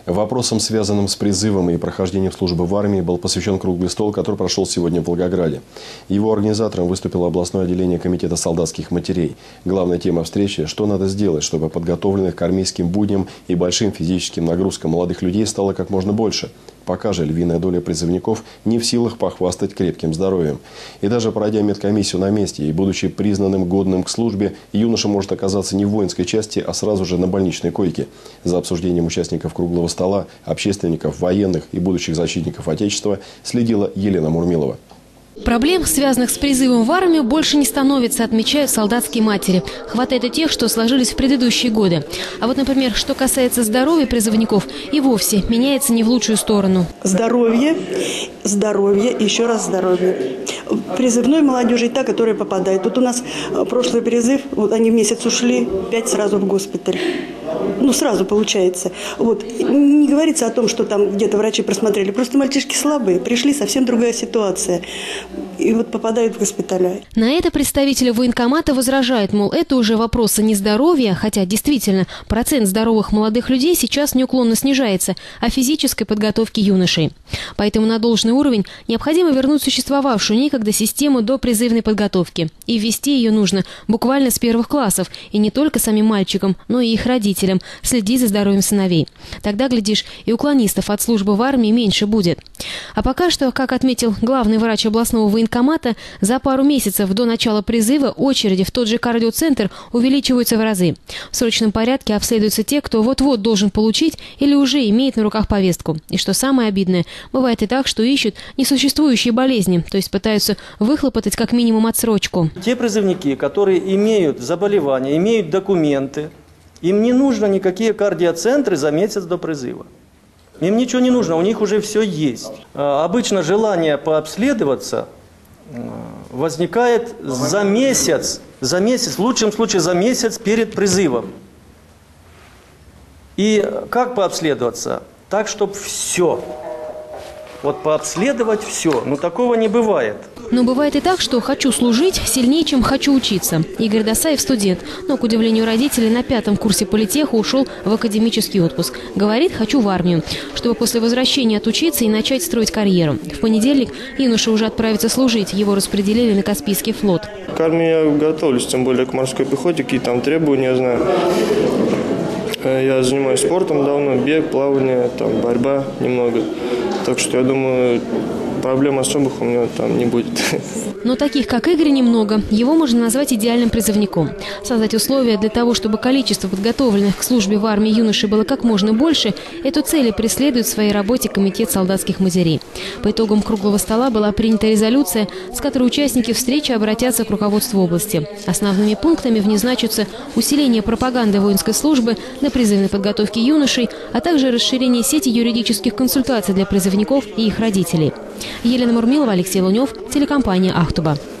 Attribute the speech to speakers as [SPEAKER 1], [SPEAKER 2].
[SPEAKER 1] Вопросам, связанным с призывом и прохождением службы в армии, был посвящен круглый стол, который прошел сегодня в Волгограде. Его организатором выступило областное отделение Комитета солдатских матерей. Главная тема встречи – что надо сделать, чтобы подготовленных к армейским будням и большим физическим нагрузкам молодых людей стало как можно больше. Пока же львиная доля призывников не в силах похвастать крепким здоровьем. И даже пройдя медкомиссию на месте и будучи признанным годным к службе, юноша может оказаться не в воинской части, а сразу же на больничной койке. За обсуждением участников круглого стола, общественников, военных и будущих защитников Отечества следила Елена Мурмилова.
[SPEAKER 2] Проблем, связанных с призывом в армию, больше не становится, отмечают солдатские матери. Хватает и тех, что сложились в предыдущие годы. А вот, например, что касается здоровья призывников, и вовсе меняется не в лучшую сторону.
[SPEAKER 3] Здоровье, здоровье, еще раз здоровье. Призывной молодежи и та, которая попадает. Вот у нас прошлый призыв, вот они в месяц ушли, 5 сразу в госпиталь. Ну, сразу получается. Вот. Не говорится о том, что там где-то врачи просмотрели. Просто мальчишки слабые. Пришли, совсем другая ситуация. И вот попадают в госпиталя.
[SPEAKER 2] На это представители военкомата возражают, мол, это уже вопросы не здоровья, хотя действительно процент здоровых молодых людей сейчас неуклонно снижается, а физической подготовки юношей. Поэтому на должный уровень необходимо вернуть существовавшую некогда систему допризывной подготовки. И ввести ее нужно буквально с первых классов. И не только самим мальчикам, но и их родителям. Следить за здоровьем сыновей. Тогда, глядишь, и уклонистов от службы в армии меньше будет. А пока что, как отметил главный врач областного военкомата, за пару месяцев до начала призыва очереди в тот же кардиоцентр увеличиваются в разы. В срочном порядке обследуются те, кто вот-вот должен получить или уже имеет на руках повестку. И что самое обидное, бывает и так, что ищут несуществующие болезни, то есть пытаются выхлопотать как минимум отсрочку.
[SPEAKER 4] Те призывники, которые имеют заболевания, имеют документы, им не нужно никакие кардиоцентры за месяц до призыва. Им ничего не нужно, у них уже все есть. Обычно желание пообследоваться возникает за месяц, в лучшем случае за месяц перед призывом. И как пообследоваться? Так, чтобы все. Вот пообследовать все. Но такого не бывает.
[SPEAKER 2] Но бывает и так, что «хочу служить» сильнее, чем «хочу учиться». Игорь Досаев – студент, но, к удивлению родителей, на 5-м курсе политеха ушел в академический отпуск. Говорит, хочу в армию, чтобы после возвращения отучиться и начать строить карьеру. В понедельник юноша уже отправится служить. Его распределили на Каспийский флот.
[SPEAKER 5] К армии я готовлюсь, тем более к морской пехоте, какие там требования, знаю. Я занимаюсь спортом давно, бег, плавание, там, борьба немного. Так что я думаю, проблем особых у меня там не будет.
[SPEAKER 2] Но таких, как Игорь, немного. Его можно назвать идеальным призывником. Создать условия для того, чтобы количество подготовленных к службе в армии юношей было как можно больше, эту цель и преследует в своей работе Комитет солдатских матерей. По итогам круглого стола была принята резолюция, с которой участники встречи обратятся к руководству области. Основными пунктами в ней значатся усиление пропаганды воинской службы для призывной подготовки юношей, а также расширение сети юридических консультаций для призывников и их родителей. Елена Мурмилова, Алексей Лунев, телекомпания «Ахтуба».